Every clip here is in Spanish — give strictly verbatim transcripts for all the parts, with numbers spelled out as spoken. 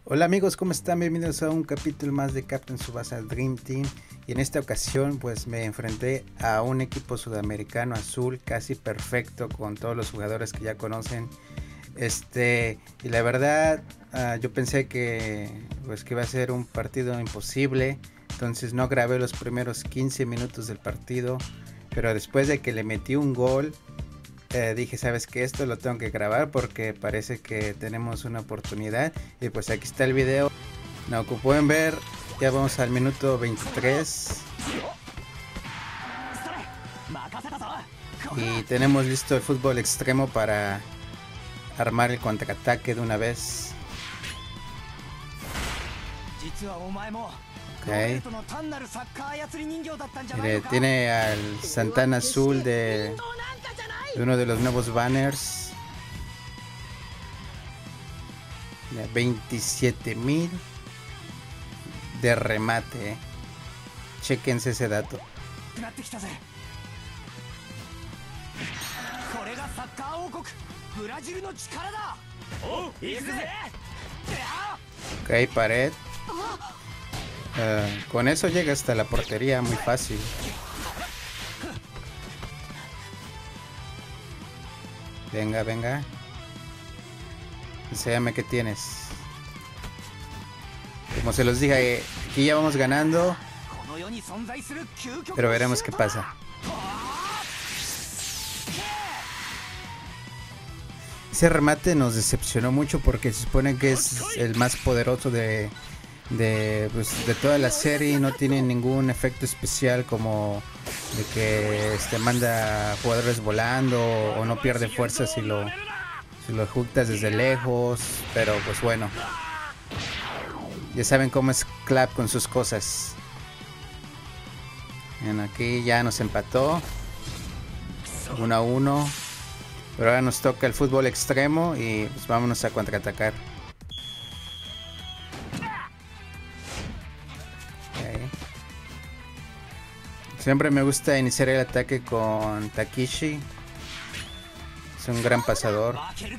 Hola amigos, ¿cómo están? Bienvenidos a un capítulo más de Captain Tsubasa Dream Team. Y en esta ocasión pues me enfrenté a un equipo sudamericano azul casi perfecto con todos los jugadores que ya conocen. Este, y la verdad uh, yo pensé que pues que iba a ser un partido imposible. Entonces no grabé los primeros quince minutos del partido. Pero después de que le metí un gol, Eh, dije, sabes que esto lo tengo que grabar porque parece que tenemos una oportunidad. Y pues aquí está el video. No, como pueden ver, ya vamos al minuto veintitrés y tenemos listo el fútbol extremo para armar el contraataque de una vez. Okay. Mire, tiene al Santana azul de, de uno de los nuevos banners. veintisiete mil de remate, eh. Chequense ese dato. Ok, pared. Uh, con eso llega hasta la portería muy fácil. Venga, venga. Enséñame qué tienes. Como se los dije, aquí ya vamos ganando, pero veremos qué pasa. Ese remate nos decepcionó mucho porque se supone que es el más poderoso de, de, pues, de toda la serie. No tiene ningún efecto especial como de que este, manda jugadores volando o no pierde fuerza si lo... si lo ejecutas desde lejos, pero pues bueno. Ya saben cómo es Clap con sus cosas. Bien, aquí ya nos empató. uno a uno. Pero ahora nos toca el fútbol extremo y pues vámonos a contraatacar. Okay. Siempre me gusta iniciar el ataque con Takeshi. Es un gran pasador.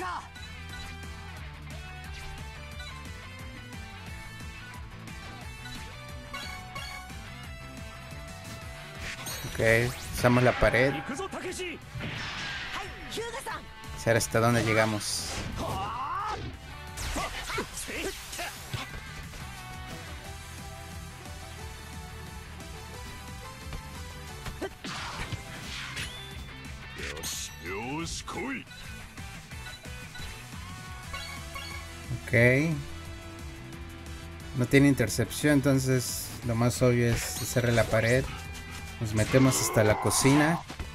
Ok, usamos la pared. Saber hasta dónde llegamos. Ok. No tiene intercepción, entonces lo más obvio es hacerle la pared. Nos metemos hasta la cocina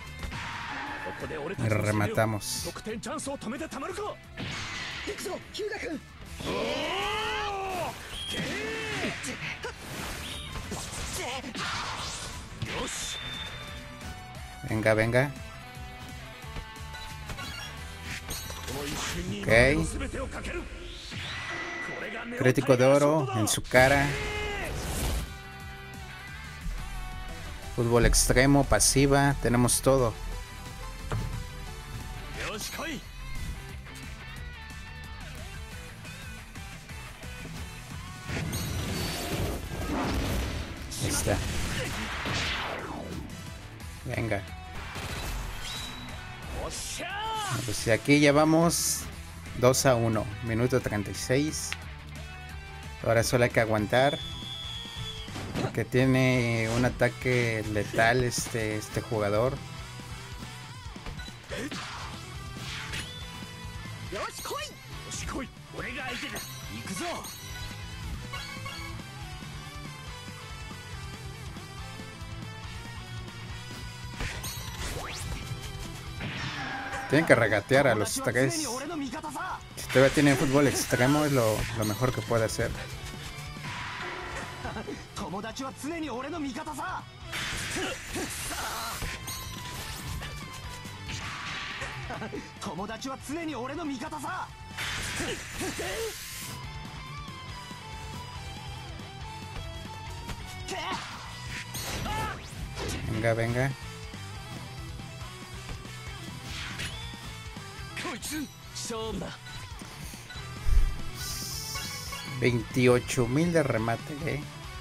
y rematamos. Venga, venga. Ok. Crítico de oro en su cara. Fútbol extremo, pasiva, tenemos todo. Ahí está. Venga. Pues aquí ya vamos dos a uno, minuto treinta y seis. Ahora solo hay que aguantar, porque tiene un ataque letal este, este jugador. Tienen que regatear a los tres. Si todavía tiene fútbol extremo, es lo, lo mejor que puede hacer. Venga, venga. veintiocho mil de remate, ¿eh?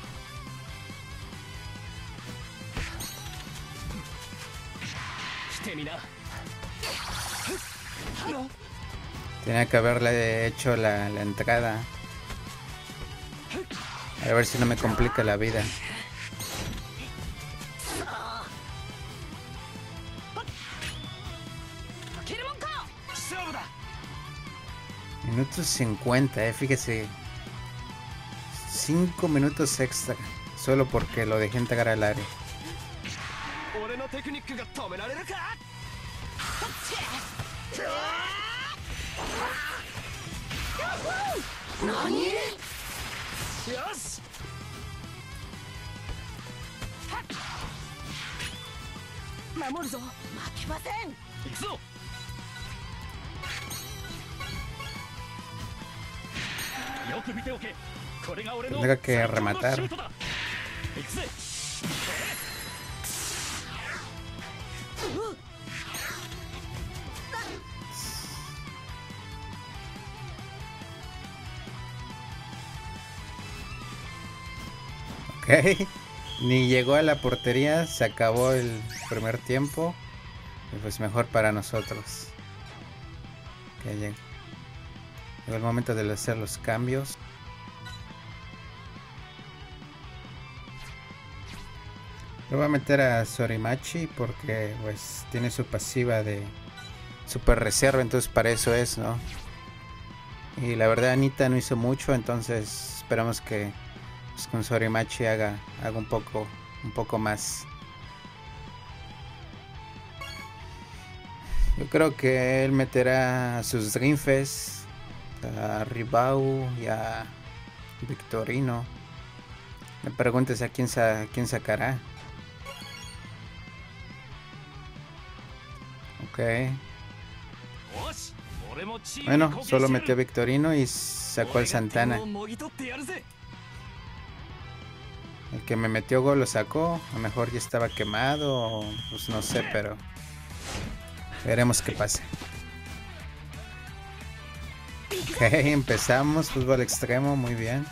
Tenía que haberle hecho la, la entrada. A ver si no me complica la vida. Minutos cincuenta, eh, fíjese. cinco minutos extra. Solo porque lo dejé entrar al área. Tendrá que rematar. Ok, ni llegó a la portería, se acabó el primer tiempo y pues mejor para nosotros. Okay, llegó el momento de hacer los cambios. Lo voy a meter a Sorimachi porque pues tiene su pasiva de super reserva, entonces para eso es, ¿no? Y la verdad Anita no hizo mucho, entonces esperamos que pues, con Sorimachi haga, haga un poco un poco más. Yo creo que él meterá a sus Dreamfest, a Ribau y a Victorino. Me preguntes a quién, sa quién sacará. Ok. Bueno, solo metió a Victorino y sacó al Santana. El que me metió gol lo sacó. A lo mejor ya estaba quemado. O, pues no sé, pero veremos qué pasa. Ok, empezamos. Fútbol extremo, muy bien.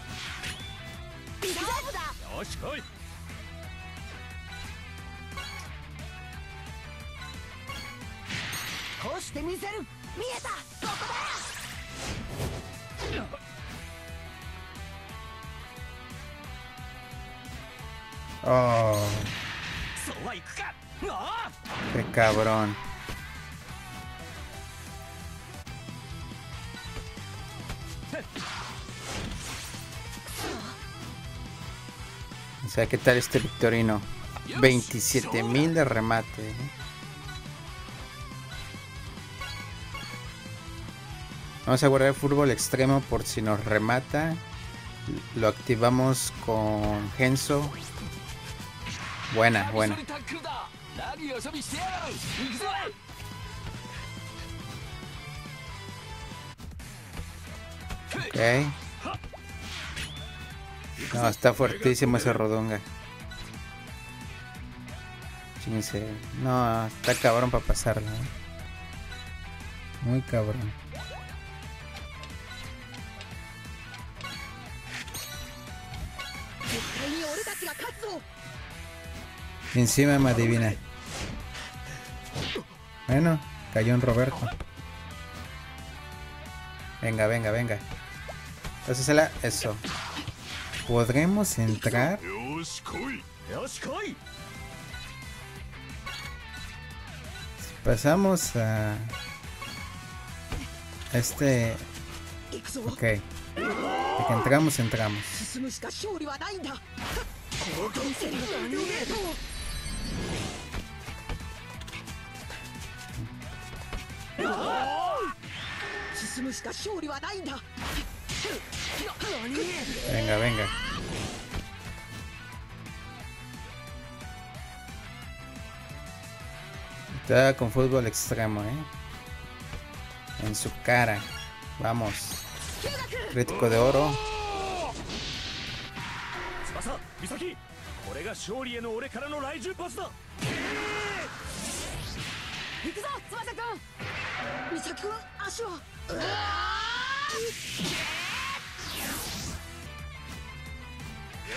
Oh, qué cabrón. O sea, ¿qué tal este Victorino? veintisiete mil de remate, ¿eh? Vamos a guardar el fútbol extremo por si nos remata. Lo activamos con Genso. Buena, buena. Ok. No, está fuertísimo ese Rodonga. Chinguese. No, está cabrón para pasarla, ¿eh? Muy cabrón. Encima me adivina. Bueno, cayó en Roberto. Venga, venga, venga. Pásasela, eso. ¿Podremos entrar? Pasamos a este. Ok. De que entramos, entramos. Venga, venga. Está con fútbol extremo, eh. En su cara. Vamos. Crítico de oro.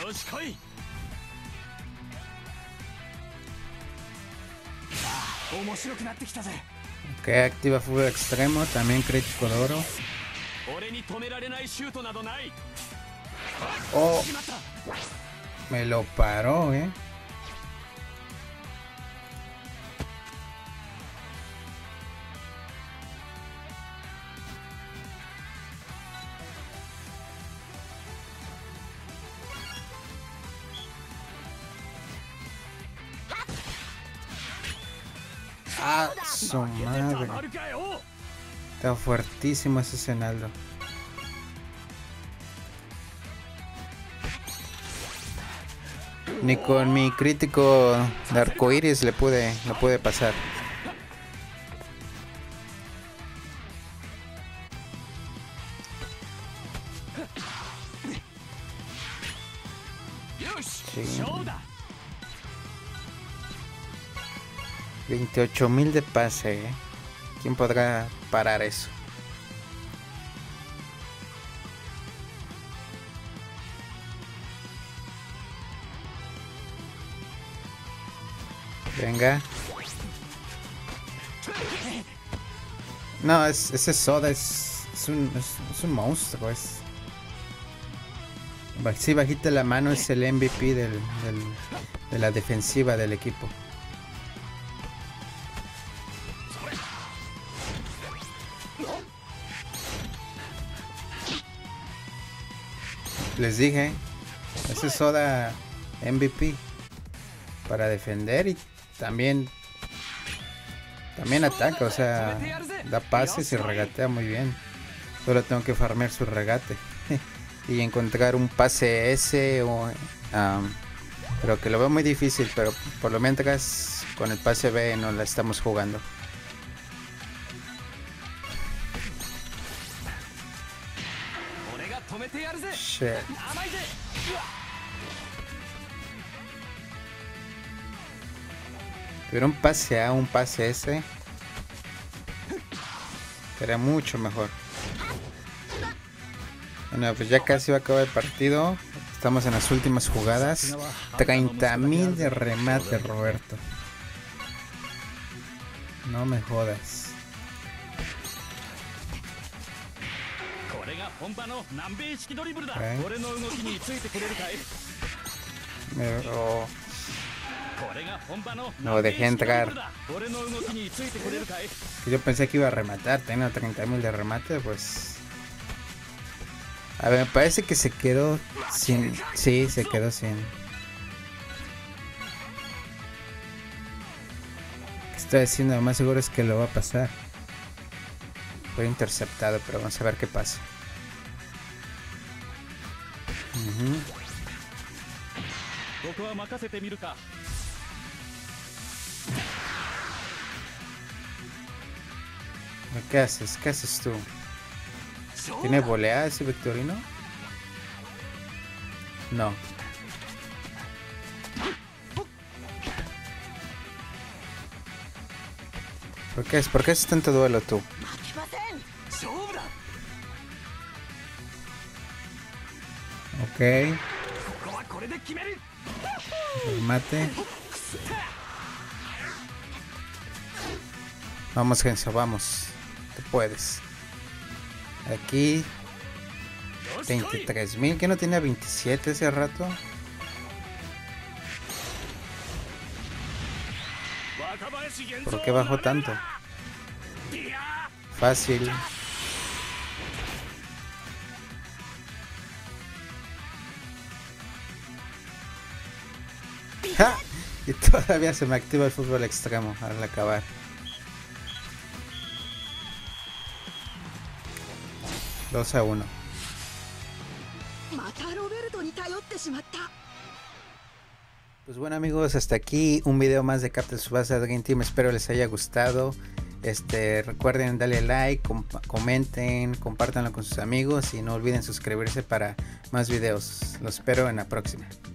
Ok, activa fútbol extremo, también crítico de oro. Oh, me lo paró, eh. Ah, su madre. Está fuertísimo ese Zenaldo. Ni con mi crítico de arcoiris le pude, lo pude pasar. Sí. veintiocho mil de pase, ¿eh? ¿Quién podrá parar eso? Venga. No, es, ese Soda es, es, un, es, es un monstruo. Es... Si bajita la mano es el M V P del, del, de la defensiva del equipo. Les dije, ese Soda M V P para defender y también también ataca, o sea, da pases y regatea muy bien. Solo tengo que farmear su regate y encontrar un pase S o um, pero que lo veo muy difícil, pero por lo menos con el pase B no la estamos jugando. Shit. Pero un pase A, un pase S sería mucho mejor. Bueno, pues ya casi va a acabar el partido. Estamos en las últimas jugadas. treinta mil de remate, Roberto. No me jodas. Okay. Me, oh. No dejé entrar. Yo pensé que iba a rematar. Tengo treinta mil de remate, pues. A ver, me parece que se quedó sin. Sí, se quedó sin. Estoy diciendo, lo más seguro es que lo va a pasar. Fue interceptado, pero vamos a ver qué pasa. Uh-huh. ¿Qué haces? ¿Qué haces tú? ¿Tiene volea ese Victorino? No. ¿Por qué es? ¿Por qué haces tanto duelo tú? Ok. Mate. Vamos, Genso, vamos. Tú puedes. Aquí. veintitrés mil. ¿Que no tenía veintisiete ese rato? ¿Por qué bajó tanto? Fácil. ¡Ja! Y todavía se me activa el fútbol extremo al acabar. dos a uno. Pues bueno, amigos, hasta aquí un video más de Captain Tsubasa Dream Team. Espero les haya gustado. Este, recuerden darle like, com comenten, compártanlo con sus amigos y no olviden suscribirse para más videos. Los espero en la próxima.